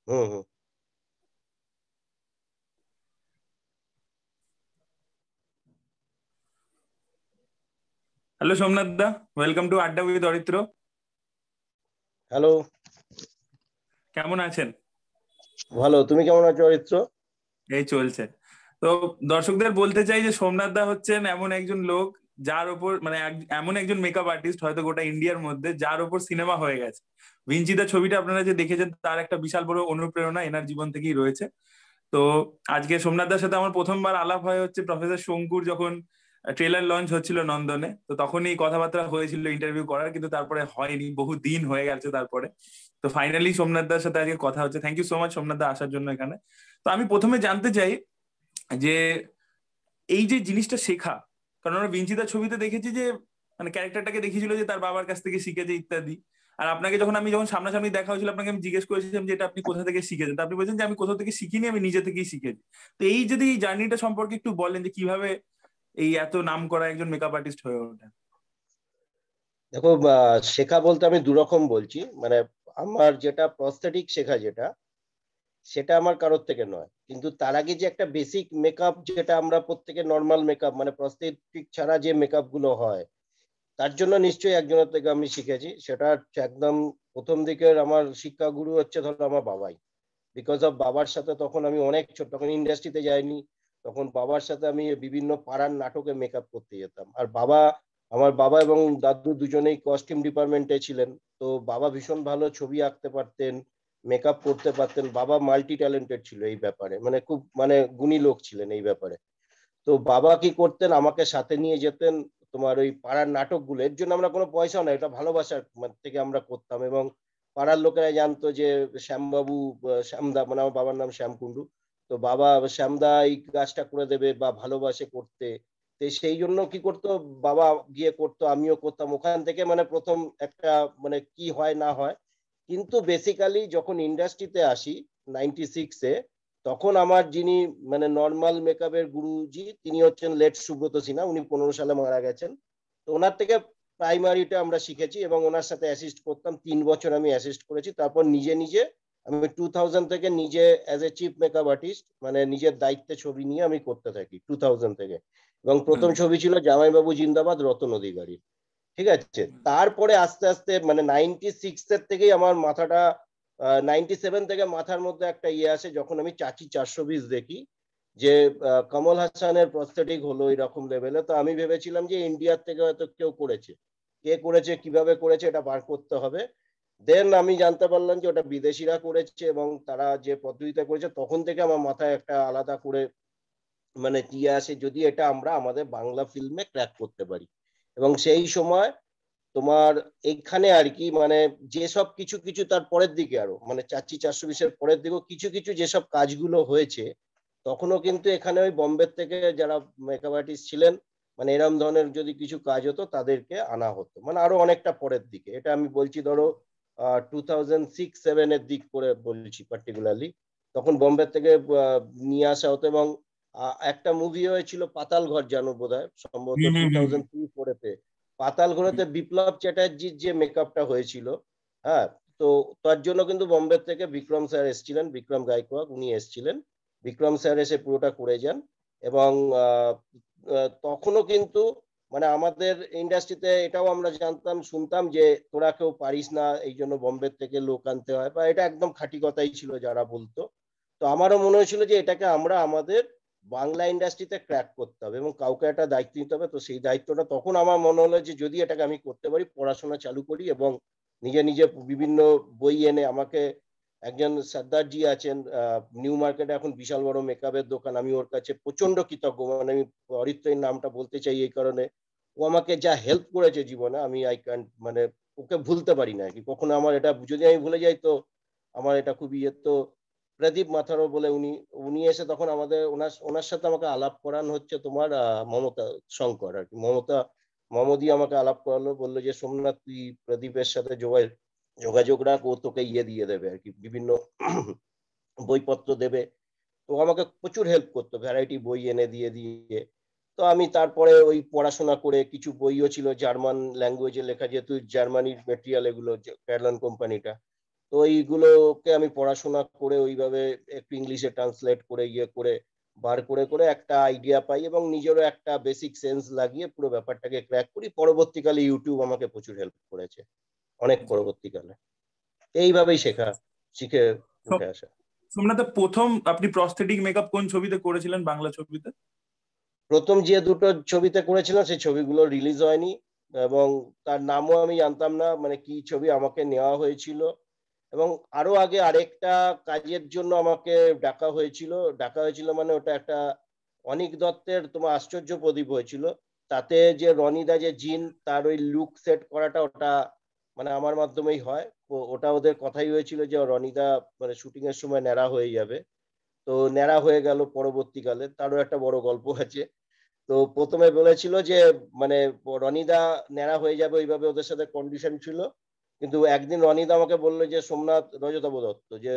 হুম hmm. Hello Somnath দা, welcome to Adda with Aritra. Hello. কেমন আছেন? ভালো, তুমি কেমন আছো অরিত্র? এই চলছে। তো দর্শকদের বলতে চাই যে সোমনাথ দা হচ্ছেন এমন একজন লোক যার ওপর মানে এমন একজন মেকআপ আর্টিস্ট হয়তো গোটা ইন্ডিয়ার মধ্যে যার ওপর সিনেমা হয়ে গেছে। ভিঞ্চিদা ছবিটা আপনারা যে দেখেছেন তার একটা বিশাল বড় অনুপ্রেরণা এনার জীবন থেকেই রয়েছে। তো আজকে সোমনাথ দার সাথে আমার প্রথমবার আলাপ হয় হচ্ছে প্রফেসর শঙ্কুর যখন ট্রেলার লঞ্চ হচ্ছিল নন্দনে, তো তখনই কথাবার্তা হয়েছিল ইন্টারভিউ করার, কিন্তু তারপরে হয়নি, বহু দিন হয়ে গেছে তারপরে। তো ফাইনালি সোমনাথ দার সাথে আজকে কথা হচ্ছে। Thank you so much Somnath দা আসার জন্য এখানে। তো আমি প্রথমে জানতে চাই যে এই যে জিনিসটা শেখা, কারণ আমরা বিঞ্চিতার ছবিতে দেখেছি যে মানে ক্যারেক্টারটাকে দেখিয়েছিল যে তার বাবার কাছ থেকে শিখেছে ইত্যাদি। আর আপনাকে যখন সামনাসামনি দেখা হয়েছিল আপনাকে আমি জিজ্ঞেস করেছিলাম যে এটা আপনি কোথা থেকে শিখেছেন, তো আপনি বলছেন যে আমি কোথাও থেকে শিখিনি, আমি নিজে থেকেই শিখেছি। তো এই যদি এই জার্নিটা সম্পর্কে একটু বলেন যে কিভাবে এই এত নাম করা একজন মেকআপ আর্টিস্ট হয়ে ওঠেন। দেখো, শেখা বলতে আমি দুরকম বলছি। মানে আমার যেটা প্রস্থেটিক শেখা, যেটা সেটা আমার কারোর থেকে নয়, কিন্তু তার আগে যে একটা বেসিক মেকআপ, যেটা আমরা প্রত্যেকের নর্মাল মেকআপ মানে প্রস্থেটিক ছাড়া যে মেকআপ গুলো হয়, তার জন্য নিশ্চয়ই একজনের থেকে আমি শিখেছি। সেটা হচ্ছে একদম প্রথম দিকের আমার শিক্ষাগুরু হচ্ছে ধরো আমার বাবাই। বিকজ অফ বাবার সাথে তখন আমি অনেক ছোট, তখন ইন্ডাস্ট্রিতে যাইনি। তখন বাবার সাথে আমি বিভিন্ন পাড়ার নাটকে মেকআপ করতে যেতাম। আর আমার বাবা এবং দাদু দুজনেই কস্টিউম ডিপার্টমেন্টে ছিলেন। তো বাবা ভীষণ ভালো ছবি আঁকতে পারতেন, মেকআপ করতে পারতেন। বাবা মাল্টি ট্যালেন্টেড ছিল এই ব্যাপারে, মানে খুব মানে গুণী লোক ছিলেন এই ব্যাপারে। তো বাবা কি করতেন, আমাকে সাথে নিয়ে যেতেন তোমার ওই পাড়ার নাটকগুলো। এর জন্য আমরা কোনো পয়সা না, এটা ভালোবাসার থেকে আমরা করতাম। এবং পাড়ার লোকেরা জানতো যে শ্যামবাবু, শ্যামদা, মানে আমার বাবার নাম শ্যাম কুণ্ডু, তো বাবা শ্যামদা এই কাজটা করে দেবে বা ভালোবাসে করতে। তো সেই জন্য কি করতো, বাবা গিয়ে করতো, আমিও করতাম। ওখান থেকে মানে প্রথম একটা মানে কি হয় না হয়। কিন্তু বেসিক্যালি যখন ইন্ডাস্ট্রিতে আসি 96-এ, তখন আমার যিনি মানে নর্মাল মেকআপের গুরুজি, তিনি হচ্ছেন লেট সুব্রত সিনহা। উনি 15 সালে মারা গেছেন। তো ওনার থেকে প্রাইমারিটা আমরা শিখেছি এবং ওনার সাথে অ্যাসিস্ট করতাম। 3 বছর আমি অ্যাসিস্ট করেছি। তারপর নিজে নিজে আমি 2000 থেকে নিজে as a chief makeup artist, মানে নিজের দায়িত্বে ছবি নিয়ে আমি করতে থাকি 2000 থেকে। এবং প্রথম ছবি ছিল জামাইবাবু জিন্দাবাদ, রতন অধিকারী। ঠিক আছে। তারপরে আস্তে আস্তে মানে 96-এর থেকেই আমার মাথাটা, 97 থেকে মাথার মধ্যে একটা ইয়ে আসে, যখন আমি চাচি 420 দেখি যে কমল হাসানের প্রস্থেটিক হলো এরকম লেভেলে। তো আমি ভেবেছিলাম যে ইন্ডিয়ার থেকে হয়তো কেউ করেছে, কে করেছে, কিভাবে করেছে, এটা বার করতে হবে। দেন আমি জানতে পারলাম যে ওটা বিদেশিরা করেছে এবং তারা যে পদ্ধতিতে করেছে, তখন থেকে আমার মাথায় একটা আলাদা করে মানে কি আসে, যদি এটা আমরা আমাদের বাংলা ফিল্মে ক্র্যাক করতে পারি। এবং সেই সময় তোমার এখানে আর কি মানে যেসব কিছু কিছু তার পরের দিকে আরো মানে চাচ্ছি 420-এর পরের দিকেও কিছু কিছু যেসব কাজগুলো হয়েছে, তখনও কিন্তু এখানে ওই বোম্বে থেকে যারা মেকআপ আর্টিস্ট ছিলেন, মানে এরম ধরনের যদি কিছু কাজ হতো তাদেরকে আনা হতো, মানে আরো অনেকটা পরের দিকে। এটা আমি বলছি ধরো 2006-7 এর দিক করে বলছি পার্টিকুলারলি। তখন বোম্বে থেকে নিয়ে আসা হতো। এবং একটা মুভি হয়েছিল পাতাল ঘর, জানো বোধহয়, সম্ভবত হুম, হুম, হুম, 2003-4-তে। পাতাল ঘরেতে বিপ্লব চ্যাটার্জির যে মেকআপটা হয়েছিল, হ্যাঁ, তো তার জন্য কিন্তু বোম্বে থেকে বিক্রম স্যার এসেছিলেন, বিক্রম গায়কোয়াড় উনি এসেছিলেন। বিক্রম স্যার এসে পুরোটা করে যান। এবং তখনও কিন্তু মানে আমাদের ইন্ডাস্ট্রিতে এটাও আমরা জানতাম, শুনতাম যে তোরা কেউ পারিস না, এই জন্য বোম্বে থেকে লোক আনতে হয়, বা এটা একদম খাঁটি কথাই ছিল যারা বলতো। তো আমারও মনে হয়েছিল যে এটাকে আমরা আমাদের বাংলা ইন্ডাস্ট্রিতে ক্র্যাক করতে হবে এবং কাউকে একটা দায়িত্ব নিতে হবে। তো সেই দায়িত্বটা তখন আমার মনে হলো যে যদি এটাকে আমি করতে পারি, পড়াশোনা চালু করি এবং নিজে নিজে বিভিন্ন বই এনে আমাকে, একজন সর্দারজি আছেন নিউ মার্কেটে, এখন বিশাল বড় মেকআপের দোকান, আমি ওর কাছে প্রচন্ড কৃতজ্ঞ। মানে আমি অরিত্রের নামটা বলতে চাই এই কারণে, ও আমাকে যা হেল্প করেছে জীবনে, আমি আই ক্যান মানে ওকে ভুলতে পারি না কি কখনো। আমার এটা যদি আমি ভুলে যাই তো আমার এটা খুবই ইয়ে। তো প্রদীপ মাথারো বলে উনি, উনি এসে তখন আমাদের ওনার ওনার সাথে আমাকে আলাপ করান হচ্ছে তোমার মমতা শঙ্কর আর কি। মমদি আমাকে আলাপ করালো, বললো যে সোমনাথ তুই প্রদীপের সাথে যোগাযোগ রাখ, ও তোকে ইয়ে দিয়ে দেবে আর কি, বিভিন্ন বইপত্র দেবে। তো আমাকে প্রচুর হেল্প করতো, ভ্যারাইটি বই এনে দিয়ে দিয়ে। তো আমি তারপরে ওই পড়াশোনা করে, কিছু বইও ছিল জার্মান ল্যাঙ্গুয়েজে লেখা, যেহেতু জার্মানির মেটেরিয়াল এগুলো, ক্যারলন কোম্পানিটা। তো এইগুলোকে আমি পড়াশোনা করে ওইভাবে একটু ইংলিশে ট্রান্সলেট করে করে বার করে করে একটা আইডিয়া পাই, এবং নিজেরও একটা বেসিক সেন্স লাগিয়ে পুরো ব্যাপারটাকে ক্র্যাক করি। পরবর্তীকালে ইউটিউব আমাকে প্রচুর হেল্প করেছে, অনেক পরবর্তীকালে। এইভাবেই শিখে উঠে আসা। সোমনাথ, প্রথম আপনি প্রস্থেটিক মেকআপ কোন ছবিতে করেছিলেন, বাংলা ছবিতে? প্রথম যে দুটো ছবিতে করেছিলাম সেই ছবিগুলো রিলিজ হয়নি, এবং তার নামও আমি জানতাম না, মানে কি ছবি আমাকে নেওয়া হয়েছিল। এবং আরো আগে আরেকটা কাজের জন্য আমাকে ডাকা হয়েছিল মানে ওটা একটা অনিক দত্তের তোমার আশ্চর্য প্রদীপ হয়েছিল। তাতে যে রনিদা যে জিন, তার ওই লুক সেট করাটা, ওটা মানে আমার মাধ্যমেই হয়। ওটা ওদের কথাই হয়েছিল যে রনিদা মানে শুটিং এর সময় ন্যাড়া হয়ে যাবে। তো ন্যাড়া হয়ে গেল পরবর্তীকালে, তারও একটা বড় গল্প আছে। তো প্রথমে বলেছিল যে মানে রনিদা ন্যাড়া হয়ে যাবে, ওইভাবে ওদের সাথে কন্ডিশন ছিল। কিন্তু একদিন রনিদা আমাকে বললো যে সোমনাথ, রজতাভ দত্ত, যে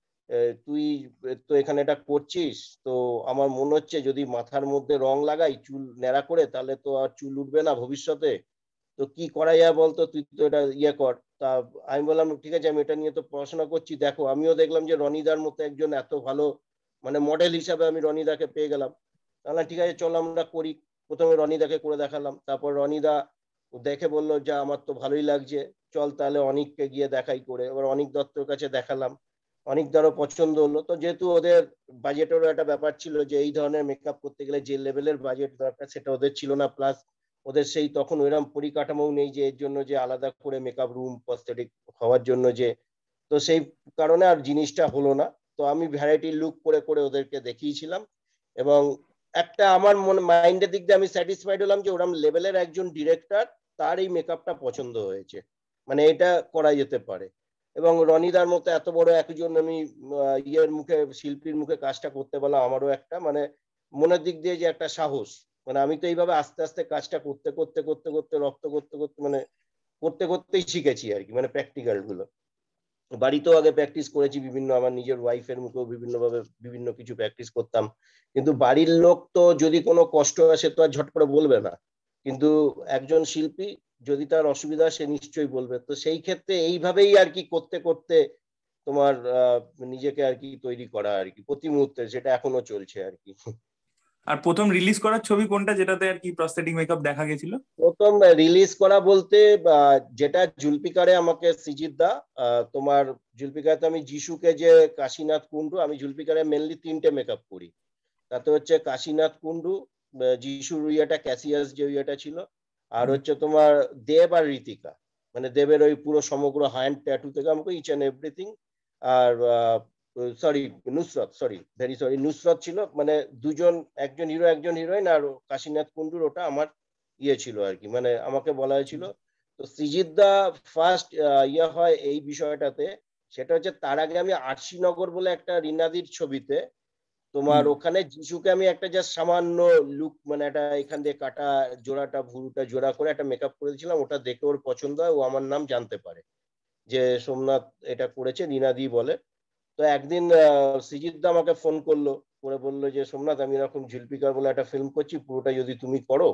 তুই তো এখানে এটা করছিস, তো আমার মনে হচ্ছে যদি মাথার মধ্যে রং লাগাই চুল ন্যাড়া করে, তাহলে তো আর চুল উঠবে না ভবিষ্যতে। তো কি করা যায় বলতো, তুই তো এটা কর। তা আমি বললাম ঠিক আছে, আমি এটা নিয়ে তো পড়াশোনা করছি। দেখো, আমিও দেখলাম যে রনিদার মতো একজন এত ভালো মানে মডেল হিসাবে আমি রনিদাকে পেয়ে গেলাম। তাহলে ঠিক আছে, চলো আমরা করি। প্রথমে রনিদাকে করে দেখালাম, তারপর রনিদা দেখে বললো যে আমার তো ভালোই লাগছে, চল তাহলে অনিককে গিয়ে দেখাই করে। এবার অনিক দত্তর কাছে দেখালাম, অনিক দ্বারও পছন্দ হলো। তো যেহেতু ওদের বাজেটেরও একটা ব্যাপার ছিল, যে এই ধরনের মেকআপ করতে গেলে যে লেভেলের বাজেট দরকার সেটা ওদের ছিল না, প্লাস ওদের সেই তখন ওইরকম পরিকাঠামো নেই যে এর জন্য যে আলাদা করে মেকআপ রুম প্রস্থেটিক হওয়ার জন্য যে। তো সেই কারণে আর জিনিসটা হলো না। তো আমি ভ্যারাইটি লুক করে করে ওদেরকে দেখিয়েছিলাম, এবং একটা আমার মনে মাইন্ডের দিক দিয়ে আমি স্যাটিসফাইড হলাম যে ওরম লেভেলের একজন ডিরেক্টর, তার এই মেকআপটা পছন্দ হয়েছে, মানে এটা করা যেতে পারে। এবং রনিদার মতো এত বড় একজন আমি শিল্পীর মুখে কাজটা করতে পারলাম, আমারও একটা মানে মনের দিক দিয়ে যে একটা সাহস। মানে আমি তো এইভাবে আস্তে আস্তে কাজটা করতে করতে করতে করতে রপ্ত করতে করতে মানে করতে করতেই শিখেছি আর কি, মানে প্র্যাকটিক্যাল গুলো। বাড়িতেও আগে প্র্যাকটিস করেছি বিভিন্ন, আমার নিজের ওয়াইফের মুখেও বিভিন্ন ভাবে বিভিন্ন কিছু প্র্যাকটিস করতাম। কিন্তু বাড়ির লোক তো যদি কোনো কষ্ট আসে তো আর ঝট করে বলবে না, কিন্তু একজন শিল্পী যদি তার অসুবিধা সে নিশ্চয়ই বলবে। তো সেই ক্ষেত্রে এইভাবেই আর কি করতে করতে তোমার নিজেকে আর কি তৈরি করা আর কি, প্রতি মুহূর্তে সেটা এখনো চলছে আর কি। আর প্রথম রিলিজ করার ছবি কোনটা, যেটাতে আর কি প্রস্থেটিক মেকআপ দেখা গেছিল? প্রথম রিলিজ করা বলতে যেটা জুলপিকারে আমাকে সৃজিত দা, তোমার জুলপিকারে আমি যিশুকে যে কাশীনাথ কুন্ডু, আমি জুলপিকারে মেনলি তিনটে মেকআপ করি। তাতে হচ্ছে কাশীনাথ কুন্ডু, যিশুর ইয়েটা ক্যাসিয়াস যে ইয়েটা ছিল, আর হচ্ছে তোমার দেব আর ঋতিকা। মানে দেবের ওই পুরো সমগ্র হ্যান্ড ট্যাটু থেকে আমাকে ইচ অ্যান্ড এভরিথিং। আর sorry, Nusrat, sorry very sorry, Nusrat ছিল মানে দুজন, একজন হিরো একজন হিরোইন। আর কাশীনাথ কুন্ডুর ওটা আমার ছিল আর কি, মানে আমাকে বলা হয়েছিল। তো সৃজিত দা ফার্স্ট হয় এই বিষয়টাতে। সেটা হচ্ছে তার আগে আমি আরশিনগর বলে একটা রিনাদির ছবিতে তোমার ওখানে যিশুকে আমি একটা জাস্ট সামান্য লুক মানে একটা এখান দিয়ে কাটা জোড়াটা ভুরুটা জোড়া করে একটা মেকআপ করেছিলাম। ওটা দেখে ওর পছন্দ হয়, ও আমার নাম জানতে পারে যে সোমনাথ এটা করেছে, রিনাদি বলে। তো একদিন সৃজিত দা আমাকে ফোন করলো, করে বললো যে সোমনাথ, আমি এরকম ঝিলপিকার বলে একটা ফিল্ম করছি, পুরোটা যদি তুমি করো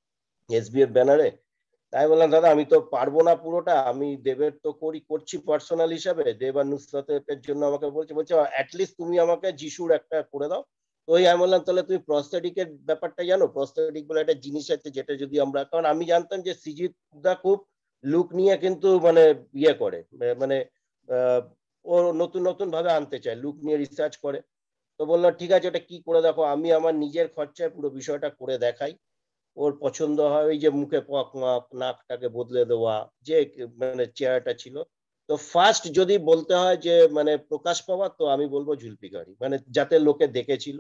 এসবিএফ ব্যানারে। তাই বললাম দাদা আমি তো পারবো না পুরোটা, আমি দেবের তো করছি পার্সোনাল হিসাবে, দেব আর নুসরাতের জন্য আমাকে বলছে অ্যাটলিস্ট তুমি আমাকে যিশুর একটা করে দাও। তো ওই আমি বললাম তাহলে তুমি প্রস্থেটিকের ব্যাপারটা জানো, প্রস্থেটিক বলে একটা জিনিস আছে যেটা যদি আমরা, কারণ আমি জানতাম যে সৃজিত দা খুব লুক নিয়ে কিন্তু মানে করে মানে আহ, ও নতুন নতুন ভাবে আনতে চায়, লুক নিয়ে রিসার্চ করে। তো বললো ঠিক আছে, ওটা কি করে দেখো, আমি আমার নিজের খরচায় পুরো বিষয়টা করে দেখাই। ওর পছন্দ হয় ওই যে মুখে পক মাক, নাকটাকে বদলে দেওয়া, যে মানে চেহারাটা ছিল। তো ফার্স্ট যদি বলতে হয় যে মানে প্রকাশ পাওয়া, তো আমি বলবো ঝুলপিকারি, মানে যাতে লোকে দেখেছিল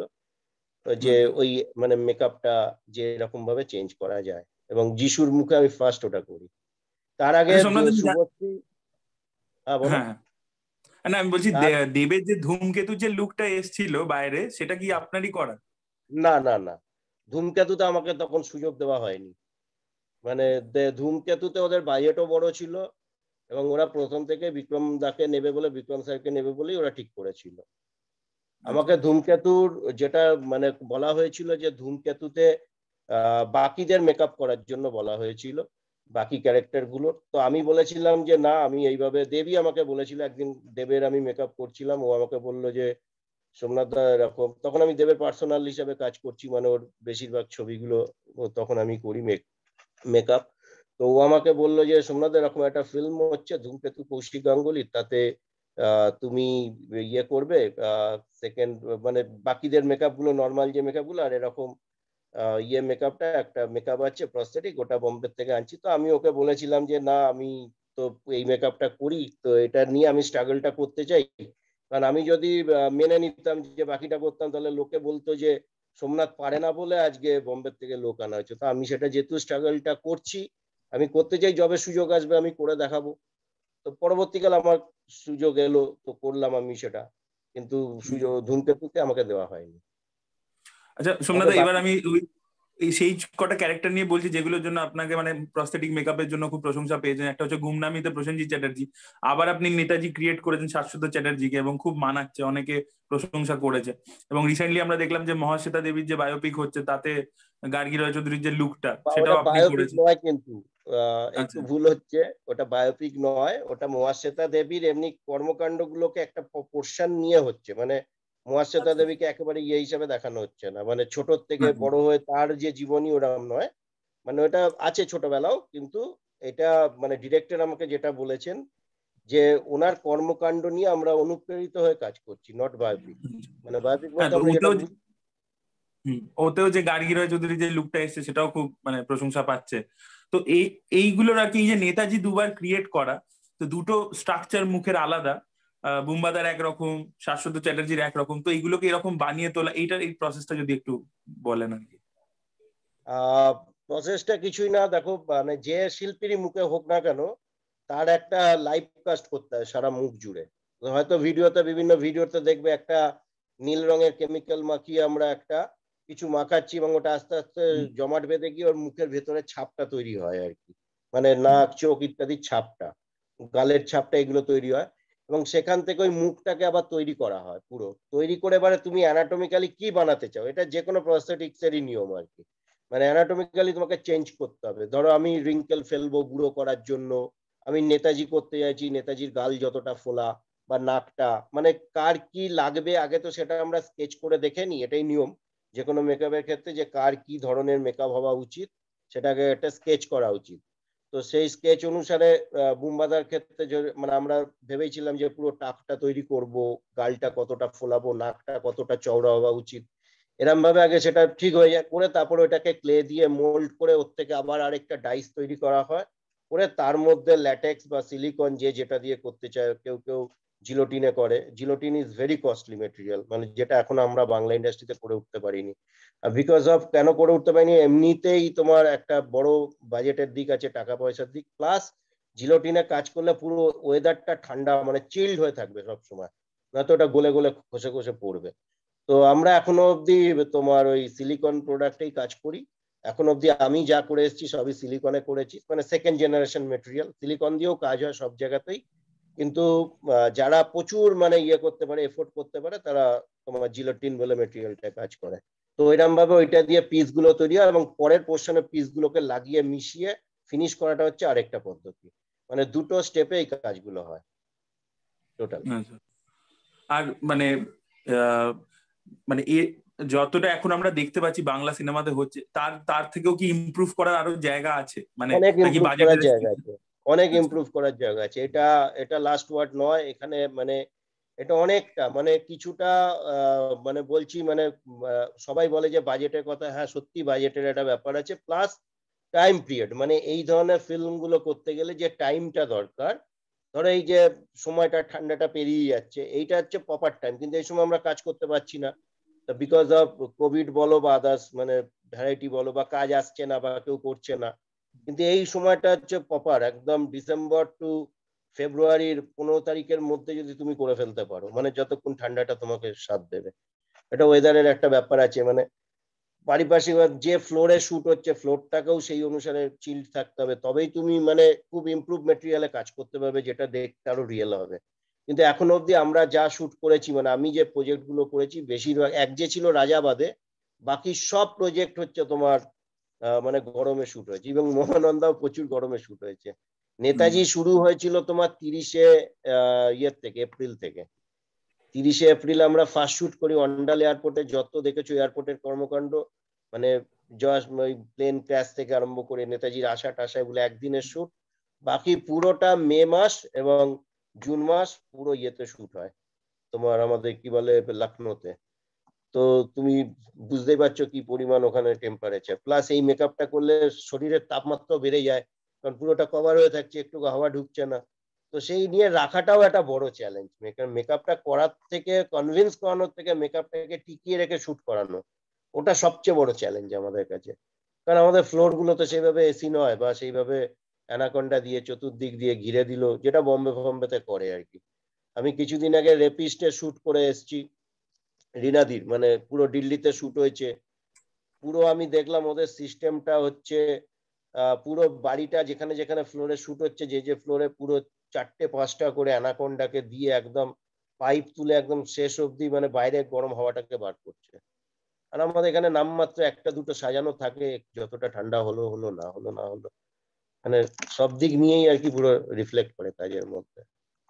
যে ওই মানে মেকআপটা যে এরকম ভাবে চেঞ্জ করা যায়। এবং যিশুর মুখে আমি ফার্স্ট ওটা করি। তার আগে আচ্ছা সোমনাথ, শুভশ্রী। হ্যাঁ বলো। হ্যাঁ, না আমি বলছি তার দেবের যে ধূমকেতু যে লুকটা এসছিল বাইরে, সেটা কি আপনারই করা? না না না, ধূমকেতুতে আমাকে তখন সুযোগ দেওয়া হয়নি। মানে ধূমকেতুতে ওদের বাজেটও বড় ছিল, এবং ওরা প্রথম থেকে বিক্রম দাকে নেবে বলে, বিক্রম স্যারকে নেবে বলেই ওরা ঠিক করেছিল। আচ্ছা। আমাকে ধূমকেতুর যেটা মানে বলা হয়েছিল যে ধূমকেতুতে বাকিদের মেকআপ করার জন্য বলা হয়েছিল, বাকি ক্যারেক্টার গুলো। তো আমি বলেছিলাম যে না, আমি এইভাবে, দেবী আমাকে বলেছিল একদিন, দেবের আমি মেকআপ করছিলাম, ও আমাকে বললো যে সোমনাথ দা এরকম, তখন আমি দেবের পার্সোনাল হিসাবে কাজ করছি, মানে ওর বেশিরভাগ ছবিগুলো তখন আমি করি মেকআপ। তো ও আমাকে বললো যে সোমনাথ দা এরকম একটা ফিল্ম হচ্ছে ধূমকেতু কৌশিক গাঙ্গুলি, তাতে তুমি ইয়ে করবে, সেকেন্ড মানে বাকিদের মেকআপ গুলো নর্মাল যে মেকআপ গুলো, আর এরকম ইয়ে মেকআপটা একটা মেকআপ আছে প্রস্থেটিক, ওটা বোম্বে থেকে আনছি। তো আমি ওকে বলেছিলাম যে না, আমি তো এই মেকআপটা করি, তো এটা নিয়ে আমি স্ট্রাগলটা করতে চাই। কারণ আমি যদি মেনে নিতাম যে বাকিটা করতাম, তাহলে লোকে বলতো যে সোমনাথ পারে না বলে আজকে বোম্বে থেকে লোক আনা হয়েছে। তো আমি সেটা যেহেতু স্ট্রাগলটা করছি, আমি করতে চাই, যবে সুযোগ আসবে আমি করে দেখাবো। তো পরবর্তীকালে আমার সুযোগ এলো, তো করলাম আমি সেটা, কিন্তু সুযোগ ধূমকেতুতে আমাকে দেওয়া হয়নি। আচ্ছা সোমনাথ আমাকে দা, এবার বাকি আমি এই সেই কটা ক্যারেক্টার নিয়ে বলছি যেগুলোর জন্য আপনাকে মানে প্রস্থেটিক মেকআপের জন্য খুব প্রশংসা পেয়েছেন। একটা হচ্ছে গুমনামিতে প্রসেনজিৎ চ্যাটার্জি, আবার আপনি নেতাজি ক্রিয়েট করেছেন শাশ্বত চ্যাটার্জিকে, এবং খুব মানাচ্ছে, অনেকে প্রশংসা করেছে। এবং রিসেন্টলি আমরা দেখলাম যে মহাশ্বেতা দেবীর যে বায়োপিক হচ্ছে, তাতে গার্গী রয় চৌধুরীর যে লুকটা, ওটা সেটাও আপনি বায়োপিক করেছেন। নয় কিন্তু, একটু আচ্ছা। ভুল হচ্ছে, ওটা বায়োপিক নয়, ওটা মহাশ্বেতা দেবীর এমনি কর্মকাণ্ড গুলোকে একটা পোর্শন নিয়ে হচ্ছে, মানে মহাশ্বেতা আচ্ছা। দেবীকে একেবারে ইয়ে হিসাবে দেখানো হচ্ছে না, মানে ছোট থেকে আচ্ছা। বড় হয়ে তার যে জীবনী ওরকম নয়, মানে ওটা আছে ছোটবেলাও, কিন্তু এটা মানে ডিরেক্টর আমাকে যেটা বলেছেন যে ওনার কর্মকাণ্ড নিয়ে আমরা অনুপ্রেরিত হয়ে কাজ করছি, নট বায়োপিক। মানে বায়োপিক হ্যাঁ, বলতে তো আমরা যেটা ওতেও বুঝি। ওতেও যে গার্গী রয় চৌধুরীর যে লুকটা এসছে, সেটাও খুব মানে প্রশংসা পাচ্ছে। তো এইগুলোর আর কি, এই যে নেতাজি দুবার ক্রিয়েট করা, তো দুটো স্ট্রাকচার মুখের আলাদা, বুম্বাদার একরকম, শাশ্বত চ্যাটার্জির একরকম, তো এইগুলোকে এরকম বানিয়ে তোলা, এইটার এই প্রসেসটা যদি একটু বলেন আর কি। প্রসেসটা কিছুই না, দেখো মানে যে শিল্পীরই মুখে হোক না কেন, তার একটা লাইভ কাস্ট করতে হয় সারা মুখ জুড়ে। হয়তো ভিডিওতে, বিভিন্ন ভিডিওতে দেখবে একটা নীল রঙের কেমিক্যাল মাখিয়ে আমরা একটা কিছু মাখাচ্ছি, এবং ওটা আস্তে আস্তে হুম। জমাট বেঁধে গিয়ে ওর মুখের ভেতরে ছাপটা তৈরি হয় আর কি, মানে হুম। নাক চোখ ইত্যাদির ছাপটা, গালের ছাপটা, এগুলো তৈরি হয়। এবং সেখান থেকে ওই মুখটাকে আবার তৈরি করা হয়, পুরো তৈরি করে এবারে তুমি অ্যানাটমিক্যালি কি বানাতে চাও, এটা যে কোনো প্রস্থেটিক্সেরই নিয়ম আর কি। মানে অ্যানাটমিক্যালি তোমাকে চেঞ্জ করতে হবে। ধরো আমি রিঙ্কেল ফেলবো বুড়ো করার জন্য, আমি নেতাজি করতে চাইছি, নেতাজির গাল যতটা ফোলা বা নাকটা, মানে কার কি লাগবে আগে তো সেটা আমরা স্কেচ করে দেখে নিই, এটাই নিয়ম যে কোনো মেকআপের ক্ষেত্রে, যে কার কি ধরনের মেকআপ হওয়া উচিত সেটাকে একটা স্কেচ করা উচিত। তো সেই স্কেচ অনুসারে বুম্বাদার ক্ষেত্রে মানে আমরা ভেবেছিলাম যে পুরো টাকটা তৈরি করব, গালটা কতটা ফোলাবো, নাকটা কতটা চওড়া হওয়া উচিত, এরম ভাবে আগে সেটা ঠিক হয়ে যায়, করে তারপরে ওটাকে ক্লে দিয়ে মোল্ড করে ওর থেকে আবার আরেকটা ডাইস তৈরি করা হয়, করে তার মধ্যে ল্যাটেক্স বা সিলিকন যে যেটা দিয়ে করতে চায়, কেউ কেউ জিলোটিনে করে। Gelatin is very costly material, মানে যেটা এখন আমরা বাংলা ইন্ডাস্ট্রিতে করে উঠতে পারিনি। বিকজ অফ কেন করে উঠতে পারিনি, এমনিতেই তোমার একটা বড় বাজেটের দিক আছে, টাকা পয়সার দিক, প্লাস জিলোটিনে কাজ করলে পুরো ওয়েদারটা ঠান্ডা, মানে চিল্ড হয়ে থাকবে সবসময়, নয়তো ওটা গলে গলে খসে খসে পড়বে। তো আমরা এখনো অব্দি তোমার ওই সিলিকন প্রোডাক্টেই কাজ করি। এখন অব্দি আমি যা করে এসেছি সবই সিলিকনে করেছি, মানে সেকেন্ড জেনারেশন মেটেরিয়াল, সিলিকন দিয়েও কাজ হয় সব জায়গাতেই, কিন্তু যারা প্রচুর মানে ইয়ে করতে পারে, এফোর্ট করতে পারে, তারা তোমার জিলোটিন বলে মেটেরিয়ালটা কাজ করে। তো এরকম ভাবে ওইটা দিয়ে পিস গুলো তৈরি হয়, এবং পরের পোর্শনে পিস গুলোকে লাগিয়ে মিশিয়ে ফিনিশ করাটা হচ্ছে আরেকটা পদ্ধতি, মানে দুটো স্টেপে এই কাজগুলো হয় টোটাল। আচ্ছা। আর মানে আহ, মানে এ যতটা এখন আমরা দেখতে পাচ্ছি বাংলা সিনেমাতে হচ্ছে, তার তার থেকেও কি ইমপ্রুভ করার আরো জায়গা আছে, মানে অনেক নাকি ইমপ্রুভ করার বাজেটের? জায়গা আছে, অনেক আচ্ছা। ইমপ্রুভ করার জায়গা আছে। এটা এটা লাস্ট ওয়ার্ড নয় এখানে, মানে এটা অনেকটা, মানে কিছুটা মানে বলছি, মানে সবাই বলে যে বাজেটের কথা, হ্যাঁ সত্যি বাজেটের একটা ব্যাপার আছে, প্লাস টাইম পিরিয়ড, মানে এই ধরনের ফিল্মগুলো করতে গেলে যে টাইমটা দরকার, ধরো এই যে সময়টা ঠান্ডাটা পেরিয়ে যাচ্ছে, এইটা হচ্ছে প্রপার টাইম, কিন্তু এই সময় আমরা কাজ করতে পারছি না, বিকজ অফ কোভিড বলো বা আদার্স মানে ভ্যারাইটি বলো, বা কাজ আসছে না বা কেউ করছে না। কিন্তু এই সময়টা হচ্ছে প্রপার, একদম ডিসেম্বর টু ফেব্রুয়ারির 15 তারিখের মধ্যে যদি তুমি করে ফেলতে পারো, মানে যতক্ষণ ঠান্ডাটা তোমাকে সাথ দেবে। এটা ওয়েদারের একটা ব্যাপার আছে, মানে পারিপার্শ্বিক যে ফ্লোরে শুট হচ্ছে, ফ্লোরটাকেও সেই অনুসারে চিল্ড থাকতে হবে, তবেই তুমি মানে খুব ইমপ্রুভ মেটেরিয়ালে কাজ করতে পারবে, যেটা দেখতে আরো রিয়েল হবে। কিন্তু এখন অবধি আমরা যা শুট করেছি, মানে আমি যে প্রজেক্ট গুলো করেছি বেশিরভাগ, এক যে ছিল রাজাবাদে, বাকি সব প্রজেক্ট হচ্ছে তোমার মানে গরমে শুট হয়েছে, এবং মহানন্দাও প্রচুর গরমে শুট হয়েছে। নেতাজি শুরু হয়েছিল তোমার 30শে ইয়ের থেকে, এপ্রিল থেকে। 30শে এপ্রিল আমরা ফার্স্ট শুট করি অন্ডাল এয়ারপোর্টে। যত দেখেছো এয়ারপোর্টের কর্মকাণ্ড, মানে জাস্ট ওই প্লেন ক্র্যাশ থেকে আরম্ভ করে নেতাজির আশা টাশা, এগুলো একদিনের শুট। বাকি পুরোটা মে মাস এবং জুন মাস পুরো ইয়েতে শুট হয়, তোমার আমাদের কি বলে লখনৌতে। তো তুমি বুঝতেই পারছো কি পরিমাণ ওখানে টেম্পারেচার, প্লাস এই মেকআপটা করলে শরীরের তাপমাত্রা বেড়ে যায়, কারণ পুরোটা কভার হয়ে থাকছে, একটু হাওয়া ঢুকছে না। তো সেই নিয়ে রাখাটাও একটা বড় চ্যালেঞ্জ। মেকআপটা করার থেকে, কনভিন্স করানোর থেকে মেকআপটাকে টিকিয়ে রেখে শুট করানো, ওটা সবচেয়ে বড় চ্যালেঞ্জ আমাদের কাছে। কারণ আমাদের ফ্লোর গুলো তো সেইভাবে এসি নয়, বা সেইভাবে অ্যানাকন্ডা দিয়ে চতুর্দিক দিয়ে ঘিরে দিল, যেটা বম্বে ফম্বেতে করে আর কি। আমি কিছুদিন আগে রেপিস্টে শুট করে এসেছি, রিনাদির, মানে পুরো দিল্লিতে শুট হয়েছে। পুরো আমি দেখলাম ওদের সিস্টেমটা হচ্ছে, পুরো বাড়িটা যেখানে যেখানে ফ্লোরে শুট হচ্ছে, যে যে ফ্লোরে, পুরো 4টে 5টা করে অ্যানাকোন্ডাকে দিয়ে একদম পাইপ তুলে একদম শেষ অবধি মানে বাইরে গরম হাওয়াটাকে বার করছে। আর আমাদের এখানে নামমাত্র একটা দুটো সাজানো থাকে, যতটা ঠান্ডা হলো হলো, না হলো না হলো, মানে সব দিক নিয়েই আর কি পুরো রিফ্লেক্ট করে কাজের মধ্যে।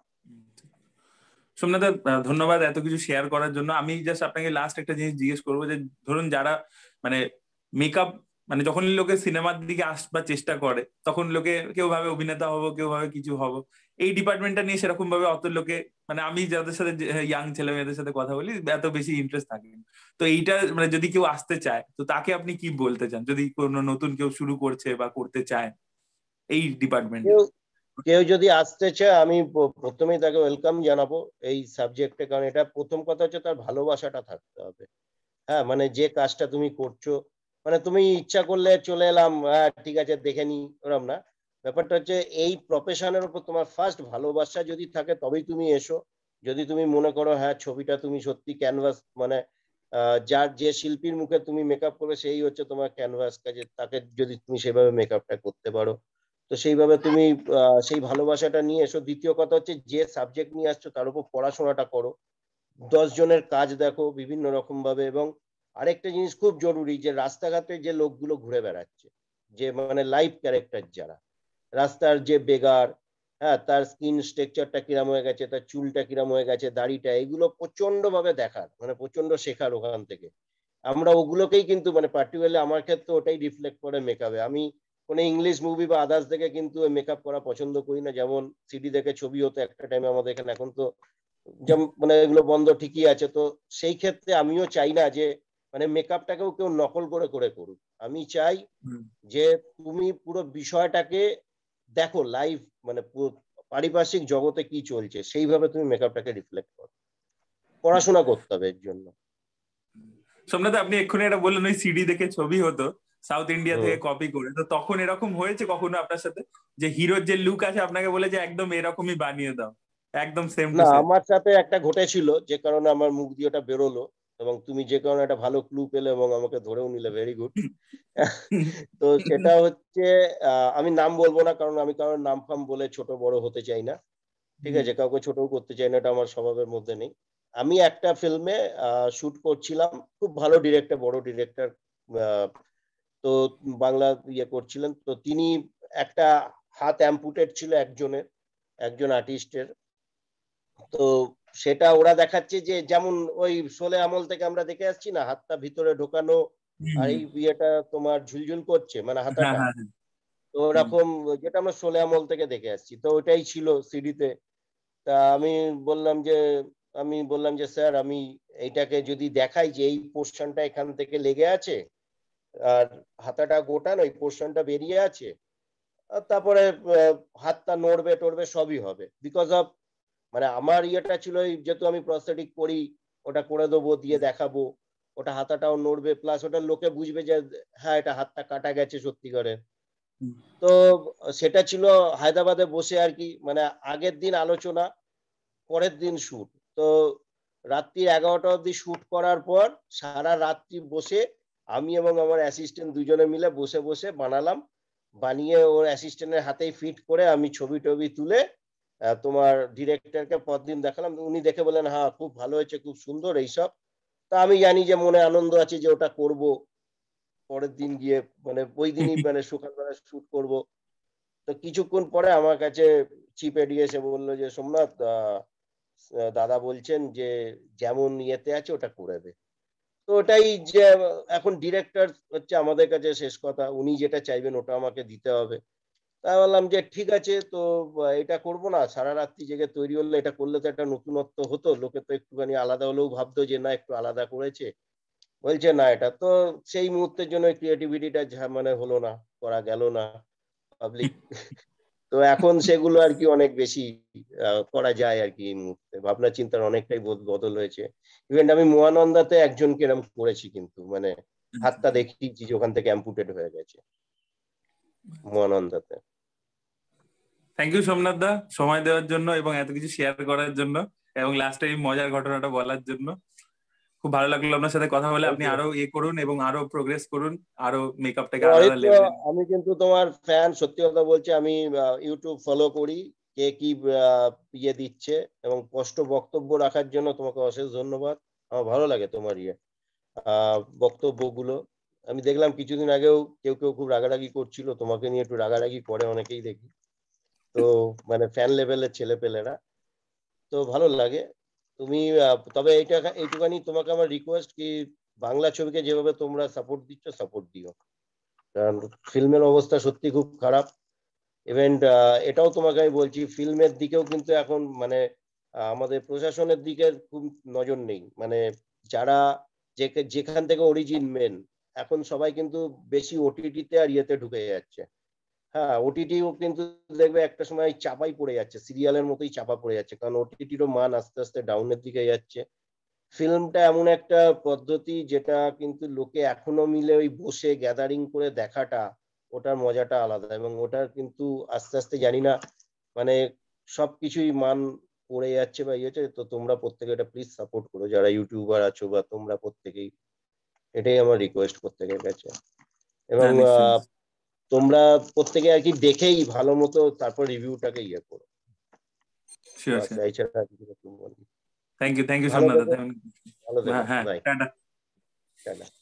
সোমনাথ দা, ধন্যবাদ এত কিছু শেয়ার করার জন্য। আমি জাস্ট আপনাকে লাস্ট একটা জিনিস জিজ্ঞেস করবো, যে ধরুন যারা মানে মেকআপ, মানে যখন লোকে সিনেমার দিকে আসবার চেষ্টা করে, তখন লোকে কেউ ভাবে অভিনেতা হবো, কেউ ভাবে কিছু হব। এই ডিপার্টমেন্টটা নিয়ে সেরকম ভাবে অত লোকে, মানে আমি যাদের সাথে ইয়াং ছেলে মেয়েদের সাথে কথা বলি, এত বেশি ইন্টারেস্ট থাকে না। তো এইটা মানে যদি কেউ আসতে চায়, তো তাকে আপনি কি বলতে চান, যদি কোনো নতুন কেউ শুরু করছে বা করতে চায় এই ডিপার্টমেন্টে? কেউ কেউ যদি আসতে চায়, আমি প্রথমেই তাকে ওয়েলকাম জানাবো এই সাবজেক্টে। কারণ এটা প্রথম কথা হচ্ছে তার ভালোবাসাটা থাকতে হবে। হ্যাঁ, মানে যে কাজটা তুমি করছো, মানে তুমি ইচ্ছা করলে চলে এলাম, হ্যাঁ ঠিক আছে দেখে নি, ওরম না। ব্যাপারটা হচ্ছে এই প্রফেশনের উপর তোমার ফার্স্ট ভালোবাসা যদি থাকে তবেই তুমি এসো। যদি তুমি মনে করো হ্যাঁ ছবিটা তুমি সত্যি ক্যানভাস, মানে যার যে শিল্পীর মুখে তুমি মেকআপ করবে সেই হচ্ছে তোমার ক্যানভাস, কাজে তাকে যদি তুমি সেভাবে মেকআপটা করতে পারো, তো সেইভাবে তুমি সেই ভালোবাসাটা নিয়ে এসো। দ্বিতীয় কথা হচ্ছে যে সাবজেক্ট নিয়ে আসছো তার উপর পড়াশোনাটা করো, 10 জনের কাজ দেখো বিভিন্ন রকম ভাবে। এবং আরেকটা জিনিস খুব জরুরি, যে রাস্তাঘাটে যে লোকগুলো ঘুরে বেড়াচ্ছে, যে মানে লাইভ ক্যারেক্টার যারা, রাস্তার যে বেগার, হ্যাঁ তার স্কিন স্ট্রাকচারটা কিরাম হয়ে গেছে, তার চুলটা কিরাম হয়ে গেছে, দাড়িটা, এগুলো প্রচন্ড ভাবে দেখার, মানে প্রচন্ড শেখার ওখান থেকে। আমরা ওগুলোকেই কিন্তু, মানে পার্টিকুলারলি আমার ক্ষেত্রে ওটাই রিফ্লেক্ট করে মেকআপে। আমি কোনো ইংলিশ মুভি বা আদার্স দেখে কিন্তু মেকআপ করা পছন্দ করি না। যেমন সিডি দেখে ছবি হতো একটা টাইমে আমাদের এখানে, এখন তো যেমন মানে এগুলো বন্ধ ঠিকই আছে। তো সেই ক্ষেত্রে আমিও চাই না যে মানে মেকআপটাকেও কেউ নকল করে করে করুক। আমি চাই যে তুমি পুরো বিষয়টাকে দেখো লাইভ, মানে পারিপার্শ্বিক জগতে কি চলছে সেইভাবে তুমি মেকআপটাকে রিফ্লেক্ট করো। পড়াশোনা করতে হবে এর জন্য। সোমনাথ, আপনি এক্ষুনি এটা বললেন ওই সিডি দেখে ছবি হতো সাউথ ইন্ডিয়া হুম। থেকে কপি করে, তো তখন এরকম হয়েছে কখনো আপনার সাথে, যে হিরোর যে লুক আছে আপনাকে বলে যে একদম এরকমই বানিয়ে দাও, একদম সেম টু না, সেম? আমার সাথে একটা ঘটেছিল, যে কারণে আমার মুখ দিয়ে ওটা বেরোলো, এবং তুমি যে কারণে একটা ভালো ক্লু পেলে এবং আমাকে ধরেও নিলে, ভেরি গুড। তো সেটা হচ্ছে, আমি নাম বলবো না, কারণ আমি কারোর নাম ফাম বলে ছোট বড় হতে চাই না। ঠিক আছে, কাউকে ছোটও করতে চাই না, এটা আমার স্বভাবের মধ্যে নেই। আমি একটা ফিল্মে শুট করছিলাম, খুব ভালো ডিরেক্টর, বড় ডিরেক্টর, তো বাংলা ইয়ে করছিলেন। তো তিনি, একটা হাত অ্যাম্পুটেড ছিল একজনের, একজন আর্টিস্টের। তো সেটা ওরা দেখাচ্ছে যে যেমন ওই শোলে আমল থেকে আমরা দেখে আসছি না, হাতটা ভিতরে ঢোকানো, আর এই বিয়েটা তোমার ঝুলঝুল করছে মানে হ্যাঁ, হাতাটা। হ্যাঁ, তো ওরকম, যেটা আমরা শোলে আমল থেকে দেখে আসছি, তো ওটাই ছিল সিডিতে। তা আমি বললাম যে স্যার, আমি এইটাকে যদি দেখাই যে এই পোর্শনটা এখান থেকে লেগে আছে, আর হাতাটা গোটানো, এই পোর্শনটা বেরিয়ে আছে, আর তারপরে হাতটা নড়বে টড়বে সবই হবে, বিকজ অফ মানে আমার ইয়েটা ছিল যেহেতু আমি প্রস্থেটিক করি, ওটা করে দেবো, দিয়ে দেখাবো, ওটা হাতাটাও নড়বে, প্লাস ওটা লোকে বুঝবে যে হ্যাঁ এটা হাতটা কাটা গেছে সত্যিকারে। তো সেটা ছিল হায়দ্রাবাদে বসে আর কি, মানে আগের দিন আলোচনা, পরের দিন শুট। তো রাত্রি 11টা অবধি শুট করার পর সারা রাত্রি বসে আমি এবং আমার অ্যাসিস্ট্যান্ট দুজনে মিলে বসে বসে বানালাম। বানিয়ে ওর অ্যাসিস্ট্যান্টের হাতেই ফিট করে আমি ছবি টবি তুলে তোমার ডিরেক্টরকে পরদিন দেখালাম। উনি দেখে বললেন হ্যাঁ খুব ভালো হয়েছে, খুব সুন্দর এইসব। তা আমি জানি যে মনে আনন্দ আছে যে ওটা করব। পরের দিন গিয়ে মানে ওই দিনই মানে সকালবেলা শুট করব। তো কিছুক্ষণ পরে আমার কাছে চিফ এডি এসে বললো যে সোমনাথ দাদা বলছেন যে যেমন ইয়েতে আছে ওটা করে দে। তো ওটাই যে এখন ডিরেক্টর হচ্ছে আমাদের কাছে শেষ কথা, উনি যেটা চাইবেন ওটা আমাকে দিতে হবে। তাই বললাম যে ঠিক আছে, তো এটা করব না, সারা রাত্রি জেগে তৈরি হলে এটা করলে তো একটা নতুনত্ব হতো, লোকে তো একটুখানি আলাদা হলেও ভাবতো যে না একটু আলাদা করেছে। বলছে না, এটা তো সেই মুহূর্তের জন্য ক্রিয়েটিভিটিটা মানে হলো না, করা গেল না পাবলিক। তো এখন সেগুলো আর কি অনেক বেশি করা যায় আর কি। এই মুহূর্তে ভাবনা চিন্তার অনেকটাই বদল হয়েছে। ইভেন আমি মহানন্দাতে একজনকে এরকম করেছি, কিন্তু মানে হাতটা দেখিয়েছি যে ওখান থেকে অ্যাম্পুটেড হয়ে গেছে মহানন্দাতে। থ্যাংক ইউ সোমনাথ দা, সময় দেওয়ার জন্য এবং এত কিছু শেয়ার করার জন্য এবং লাস্টে এই মজার ঘটনাটা বলার জন্য। খুব ভালো লাগলো আপনার সাথে কথা বলে। থ্যাংক আপনি ইউ। আরো করুন এবং আরো প্রোগ্রেস করুন, আরো মেকআপটাকে আলাদা অরিত্র, লেভেলে। আমি কিন্তু তোমার ফ্যান, সত্যি কথা বলছি। আমি ইউটিউব ফলো করি, কে কি ইয়ে দিচ্ছে এবং স্পষ্ট বক্তব্য রাখার জন্য তোমাকে অশেষ ধন্যবাদ। আমার ভালো লাগে তোমার বক্তব্যগুলো। আমি দেখলাম কিছুদিন আগেও কেউ কেউ খুব রাগারাগি করছিল, তোমাকে নিয়ে একটু রাগারাগি করে অনেকেই দেখি, তো মানে ফ্যান লেভেলের ছেলে পেলেরা, তো ভালো লাগে। তুমি তবে এইটুখানি তোমাকে আমার রিকোয়েস্ট কি, বাংলা ছবিকে যেভাবে তোমরা সাপোর্ট দিচ্ছ সাপোর্ট দিও, কারণ ফিল্মের অবস্থা সত্যি খুব খারাপ। ইভেন্ট এটাও তোমাকে আমি বলছি, ফিল্মের দিকেও কিন্তু এখন মানে আমাদের প্রশাসনের দিকে খুব নজর নেই। মানে যারা যেখান থেকে অরিজিন মেন, এখন সবাই কিন্তু বেশি ওটিটিতে আর ইয়েতে ঢুকে যাচ্ছে। হ্যাঁ, ওটিটিও কিন্তু দেখবে একটা সময় চাপাই পড়ে যাচ্ছে, সিরিয়ালের মতোই চাপা পড়ে যাচ্ছে, কারণ ওটিটিরও মান আস্তে আস্তে ডাউনের দিকে যাচ্ছে। ফিল্মটা এমন একটা পদ্ধতি যেটা কিন্তু লোকে এখনো মিলে ওই বসে গ্যাদারিং করে দেখাটা, ওটার মজাটা আলাদা। এবং ওটার কিন্তু আস্তে আস্তে জানি না মানে সবকিছুই মান পড়ে যাচ্ছে বা ইয়েছে। তো তোমরা প্রত্যেকে এটা প্লিজ সাপোর্ট করো, যারা ইউটিউবার আছো বা তোমরা প্রত্যেকেই, এটাই আমার রিকোয়েস্ট প্রত্যেকের কাছে। না এবং নিশ্চয়ই। তোমরা প্রত্যেকে আর কি দেখেই ভালো মতো তারপর রিভিউটাকে ইয়ে করো। Sure boss, sure. এই ছাড়া আর কিছু বলি। থ্যাংক ইউ ভালো সোমনাথ থেকো, দা। ভালো থেকো, হ্যাঁ হ্যাঁ, বাই, টাটা। টাটা।